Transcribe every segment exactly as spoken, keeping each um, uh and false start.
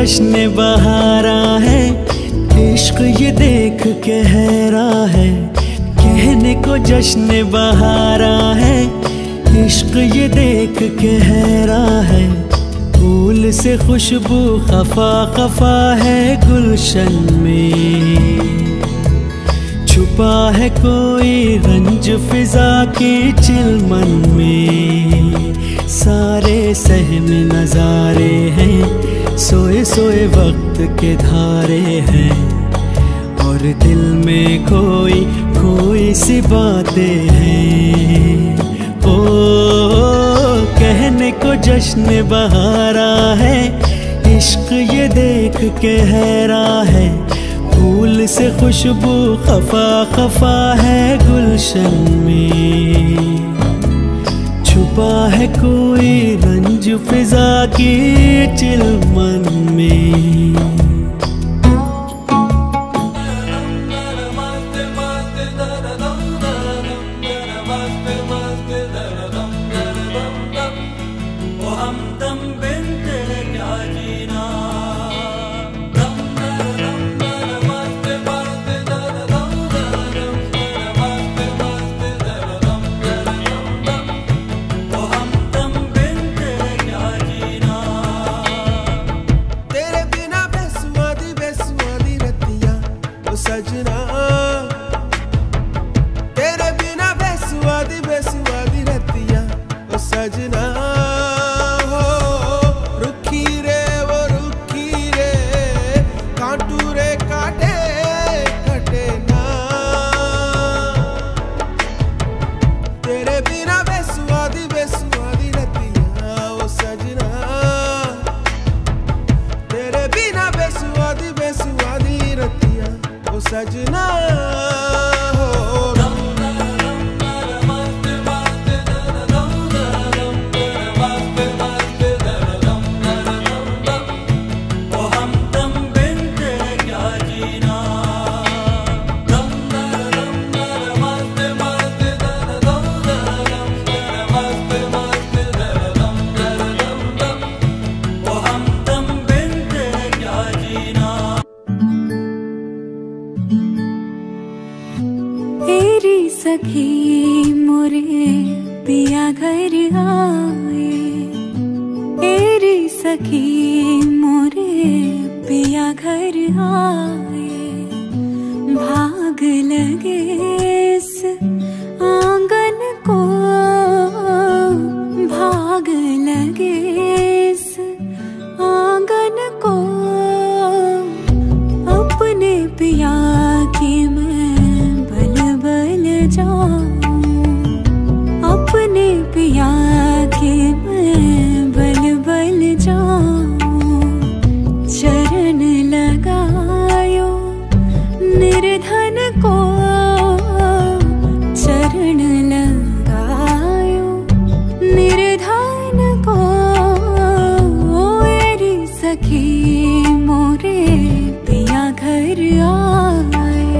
जश्न बहारा है, इश्क ये देख के हैरा है। कहने को जश्न बहारा है, इश्क ये देख के हैरा है। फूल से खुशबू खफा खफा है गुलशन में, छुपा है कोई रंज फिजा की चिलमन में। सारे सहम नजारे हैं, सोए सोए वक्त के धारे हैं, और दिल में कोई कोई सी बातें हैं। ओ कहने को जश्न बहारा है, इश्क ये देख के हैरा है। फूल से खुशबू खफा खफा है गुलशन में, छुपा है कोई रंज फिजा की चिलमन में। सजना तेरे बिना बेसुआदी बेसुआदी रतिया ओ सजना हो। रुखी रे वो रुखी रे कांटू रे काटे कटे ना, तेरे बिना बेसुआदी बेसुआदी रतिया ओ सजना, तेरे बिना बेसुआदी बेसुआदी रतिया ओ सजना हो। सखी मोरे पिया घर आए, तेरी सखी मोरे पिया घर आए। भाग लगे इस आंगन को, भाग लगे इस आंगन को। अपने पिया की अपने पिया के मैं बल बल जाऊं। चरण लगायो निर्धन को, चरण लगायो निर्धन को। मेरी सखी मोरे पिया घर आए।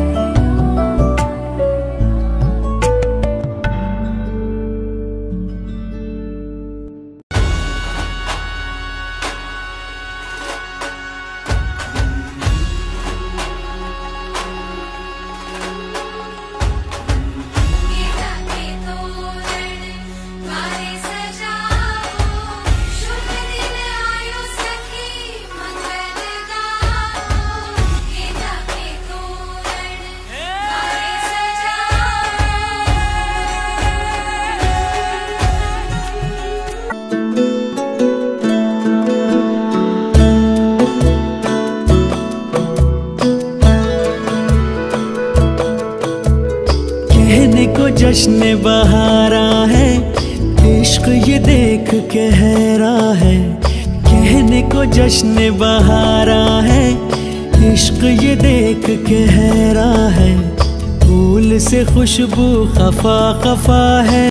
कहने को जश्न बहारा है, इश्क ये देख के हैरा है। कहने को जश्न बहारा है, इश्क ये देख के हैरा है। फूल से खुशबू खफा खफा है।